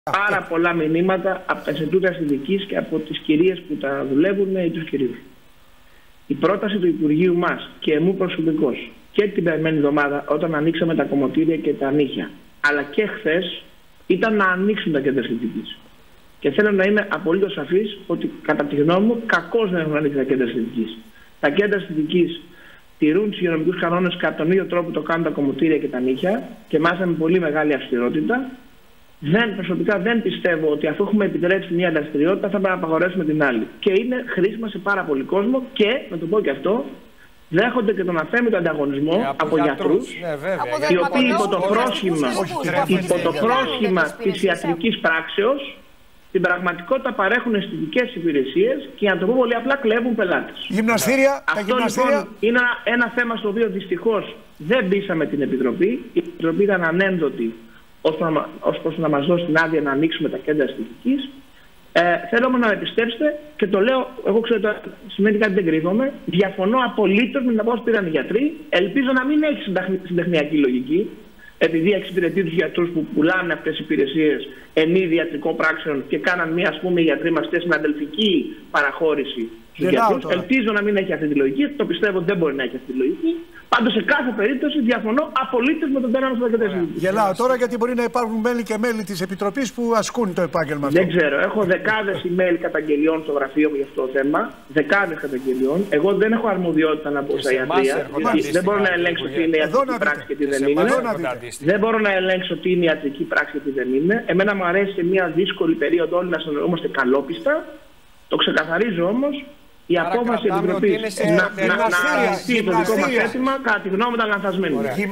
Πάρα πολλά μηνύματα από τα Ινστιτούτα Αστυνομικής και από τις κυρίες που τα δουλεύουν ή τους κυρίους. Η πρόταση του Υπουργείου μας και εμού προσωπικώς και την περασμένη εβδομάδα, όταν ανοίξαμε τα κομμωτήρια και τα νύχια, αλλά και χθες, ήταν να ανοίξουν τα κέντρα αισθητικής. Και θέλω να είμαι απολύτως σαφής ότι, κατά τη γνώμη μου, κακώς δεν έχουν ανοίξει τα κέντρα αισθητικής. Τα κέντρα αισθητικής τηρούν τους υγειονομικούς κανόνες κατά τον ίδιο τρόπο που το κάνουν τα κομμωτήρια και τα νύχια και μάλιστα με πολύ μεγάλη αυστηρότητα. Προσωπικά δεν πιστεύω ότι αφού έχουμε επιτρέψει μια δραστηριότητα θα πρέπει να απαγορεύσουμε την άλλη. Και είναι χρήσιμα σε πάρα πολύ κόσμο και, να το πω και αυτό, δέχονται και τον αθέμητο ανταγωνισμό από γιατρούς, οι οποίοι υπό το πρόσχημα της ιατρικής πράξεως στην πραγματικότητα παρέχουν αισθητικές υπηρεσίες και, να το πω πολύ απλά, κλέβουν πελάτες. Γυμναστήρια, αυτό λοιπόν είναι ένα θέμα στο οποίο δυστυχώς δεν μπήσαμε την Επιτροπή. Η Επιτροπή ήταν ανένδοτη ως προς να μας δώσει την άδεια να ανοίξουμε τα κέντρα αισθητικής. Θέλω όμως να με πιστέψετε και το λέω, εγώ ξέρω ότι σημαίνει κάτι δεν κρύβομαι. Διαφωνώ απολύτως με την απόφαση που πήραν οι γιατροί. Ελπίζω να μην έχει συντεχνιακή λογική, επειδή εξυπηρετεί τους γιατρούς που πουλάνε αυτές τις υπηρεσίες εν είδη ιατρικών πράξεων και κάναν μία, ας πούμε, οι γιατροί μας στην αδελφική παραχώρηση στους γιατρούς. Ελπίζω να μην έχει αυτή τη λογική. Το πιστεύω ότι δεν μπορεί να έχει αυτή τη λογική. Πάντως, σε κάθε περίπτωση διαφωνώ απολύτως με τον πέρασμα των κατευθύνσεων. Γελάω τώρα γιατί μπορεί να υπάρχουν μέλη και μέλη της Επιτροπής που ασκούν το επάγγελμα αυτό. Δεν ξέρω. Έχω δεκάδες email καταγγελιών στο γραφείο μου για αυτό το θέμα. Δεκάδες καταγγελιών. Εγώ δεν έχω αρμοδιότητα να μπω στα ιατρία. Δεν μπορώ να ελέγξω τι είναι ιατρική πράξη και τι δεν είναι. Δεν μπορώ να ελέγξω τι είναι ιατρική πράξη και τι δεν είναι. Εμένα μου αρέσει σε μια δύσκολη περίοδο όλοι να συνεννοούμαστε καλόπιστα. Το ξεκαθαρίζω όμως. Η απόφαση της Επιτροπής να αρνηθεί το δικό μας αίτημα, κατά τη γνώμη μου, ήταν λανθασμένη.